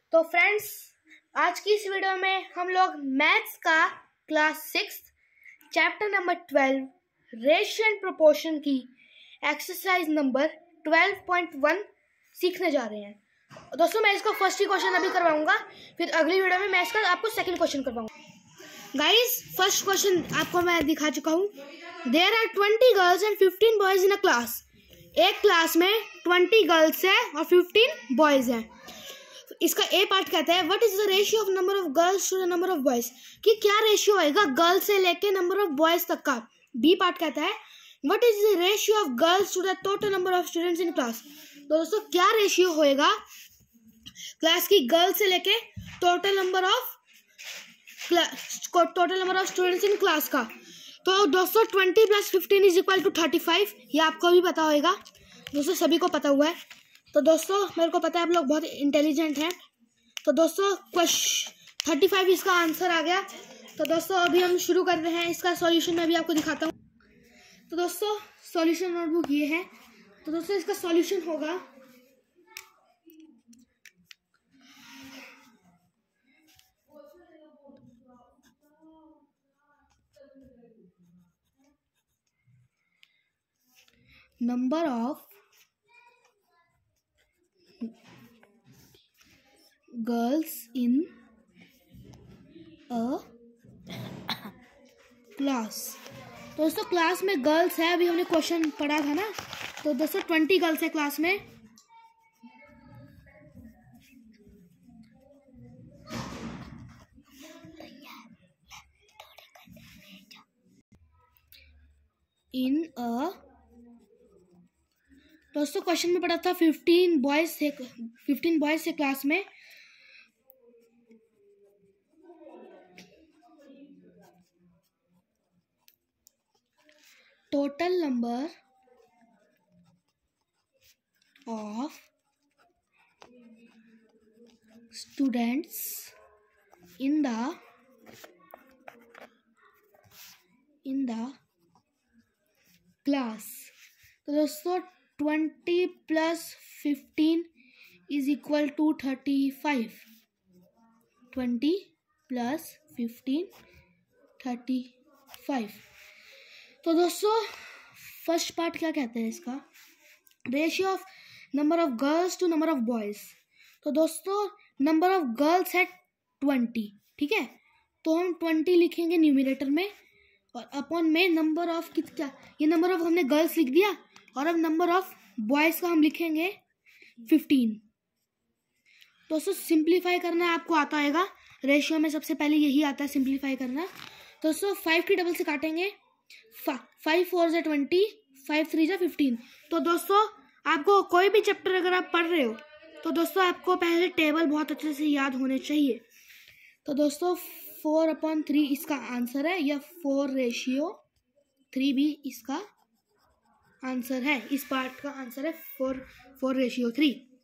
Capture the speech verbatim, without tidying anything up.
तो फ्रेंड्स, आज की इस वीडियो में हम लोग मैथ्स का class six chapter number twelve ratio and proportion की exercise number twelve point one सीखने जा रहे हैं। दोस्तों, मैं इसका फर्स्ट ही क्वेश्चन अभी करवाऊंगा, फिर अगली वीडियो में मैं इसका आपको सेकंड क्वेश्चन करवाऊंगा। गाइस, फर्स्ट क्वेश्चन आपको मैं दिखा चुका हूँ। There are twenty girls and fifteen boys in a class. एक क्लास में ट्वेंटी गर्ल्स है और फिफ्टीन बॉयज हैं। इसका ए पार्ट कहता है what is the ratio of number of girls to the number of boys, कि क्या रेशियो होएगा गर्ल्स से लेके नंबर ऑफ बॉयज तक का। बी पार्ट कहता है what is the ratio of girls to the total number of students in class. तो दोस्तों, क्या रेशियो होएगा क्लास की गर्ल्स से लेके total number of total number of students in class का। तो दोस्तों, twenty plus fifteen is equal to thirty five. ये आपको भी पता होगा दोस्तों, सभी को पता हुआ है। तो दोस्तों, मेरे को पता है आप लोग बहुत इंटेलिजेंट हैं। तो दोस्तों, क्वेश्चन थर्टी फाइव इसका आंसर आ गया। तो दोस्तों, अभी हम शुरू कर रहे हैं। इसका सॉल्यूशन मैं भी आपको दिखाता हूँ। तो दोस्तों, सॉल्यूशन नोटबुक ये है। तो दोस्तों, इसका सॉल्यूशन होगा number of girls in a class. दोस्तों, क्लास में गर्ल्स है, अभी हमने क्वेश्चन पढ़ा था ना। तो दोस्तों, ट्वेंटी गर्ल्स है क्लास में। इन अ दोस्तों, क्वेश्चन में पढ़ा था फिफ्टीन बॉयज से फिफ्टीन बॉयज से क्लास में। Total number of students in the in the class. तो दोस्तों, twenty plus fifteen is equal to thirty five. Twenty plus fifteen thirty five. तो दोस्तों, फर्स्ट पार्ट क्या कहते हैं इसका, ratio of number of girls to number of boys. तो दोस्तों, नंबर ऑफ गर्ल्स है ट्वेंटी, ठीक है। तो हम ट्वेंटी लिखेंगे न्यूमरेटर में और अपॉन में नंबर ऑफ कितना, ये नंबर ऑफ हमने गर्ल्स लिख दिया। और अब नंबर ऑफ बॉयज का हम लिखेंगे फिफ्टीन। दोस्तों, सिंप्लीफाई करना आपको आता आएगा। रेशियो में सबसे पहले यही आता है, सिंप्लीफाई करना। दोस्तों, फाइव की डबल से काटेंगे, फाइव फोर जा ट्वेंटी, फाइव थ्री जा फिफ्टीन। तो दोस्तों, आपको कोई भी चैप्टर अगर आप पढ़ रहे हो तो दोस्तों आपको पहले टेबल बहुत अच्छे से याद होने चाहिए। तो दोस्तों, फोर अपॉन थ्री इसका आंसर है, या फोर रेशियो थ्री भी इसका आंसर है। इस पार्ट का आंसर है फोर फोर रेशियो थ्री।